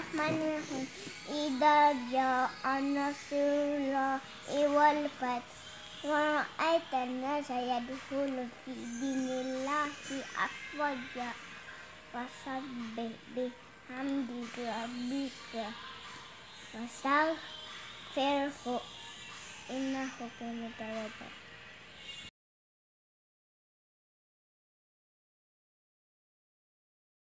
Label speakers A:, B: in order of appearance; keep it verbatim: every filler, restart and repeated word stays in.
A: Bismillahirrahmanirrahim. Idza jaa'a nasrullahi wal fath wa ra'aitan nasa yadkhuluna fi dinillahi afwaja fasabbih bihamdi rabbika wastaghfirhu innahu kana tawwaba.